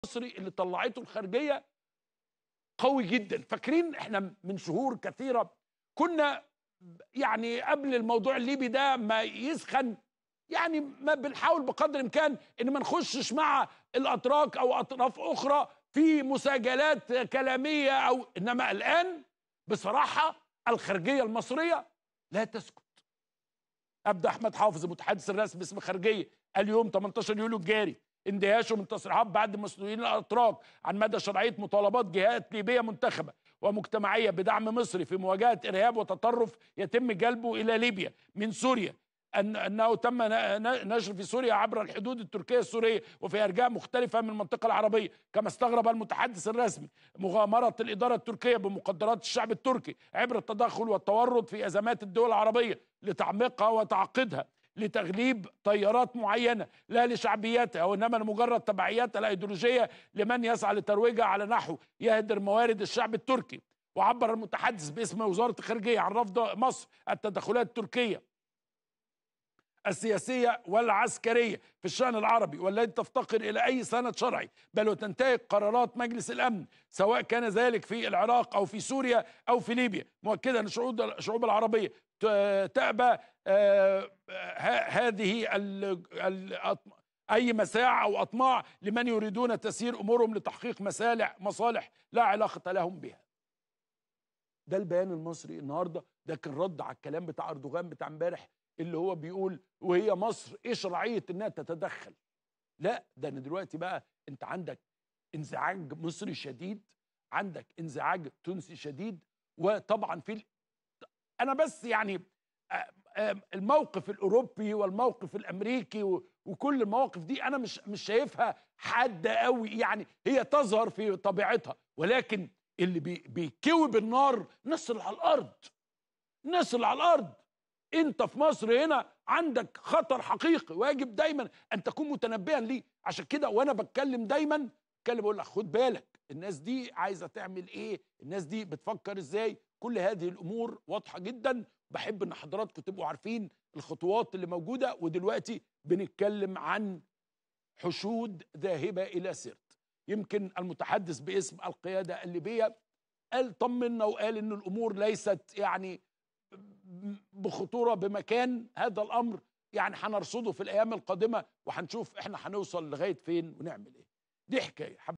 المصري اللي طلعته الخارجيه قوي جدا. فاكرين احنا من شهور كثيره كنا يعني قبل الموضوع الليبي ده ما يسخن، يعني ما بنحاول بقدر الامكان ان ما نخشش مع الاتراك او اطراف اخرى في مساجلات كلاميه، او انما الان بصراحه الخارجيه المصريه لا تسكت. ابدا احمد حافظ المتحدث الرسمي باسم الخارجيه اليوم 18 يوليو الجاري اندهاشه من تصريحات بعض المسؤولين الاتراك عن مدى شرعيه مطالبات جهات ليبيه منتخبه ومجتمعيه بدعم مصري في مواجهه ارهاب وتطرف يتم جلبه الى ليبيا من سوريا، انه تم نشر في سوريا عبر الحدود التركيه السوريه وفي ارجاء مختلفه من المنطقه العربيه. كما استغرب المتحدث الرسمي مغامره الاداره التركيه بمقدرات الشعب التركي عبر التدخل والتورط في ازمات الدول العربيه لتعميقها وتعقيدها لتغليب تيارات معينه لا لشعبيتها وانما لمجرد تبعياتها الايديولوجيه لمن يسعى لترويجها على نحو يهدر موارد الشعب التركي. وعبر المتحدث باسم وزاره الخارجيه عن رفض مصر التدخلات التركيه السياسيه والعسكريه في الشان العربي والتي تفتقر الى اي سند شرعي، بل وتنتهك قرارات مجلس الامن سواء كان ذلك في العراق او في سوريا او في ليبيا، مؤكدا ان الشعوب العربيه تأبى هذه اي مساع او اطماع لمن يريدون تسيير امورهم لتحقيق مصالح لا علاقه لهم بها. ده البيان المصري النهارده، ده كان رد على الكلام بتاع اردوغان بتاع امبارح اللي هو بيقول وهي مصر ايه شرعيه انها تتدخل؟ لا، ده انا دلوقتي بقى انت عندك انزعاج مصري شديد، عندك انزعاج تونسي شديد، وطبعا انا بس يعني الموقف الاوروبي والموقف الامريكي وكل المواقف دي انا مش شايفها حاده قوي، يعني هي تظهر في طبيعتها، ولكن اللي بيكوي بالنار الناس اللي على الارض، الناس اللي على الارض. انت في مصر هنا عندك خطر حقيقي ويجب دايما ان تكون متنبها ليه. عشان كده وانا بتكلم دايما بقول لك خد بالك الناس دي عايزه تعمل ايه، الناس دي بتفكر ازاي، كل هذه الامور واضحه جدا. بحب ان حضراتكم تبقوا عارفين الخطوات اللي موجوده. ودلوقتي بنتكلم عن حشود ذاهبه الى سرت. يمكن المتحدث باسم القياده الليبيه قال طمنا وقال ان الامور ليست يعني بخطوره بمكان. هذا الامر يعني هنرصده في الايام القادمه وهنشوف احنا هنوصل لغايه فين ونعمل ايه. دي حكايه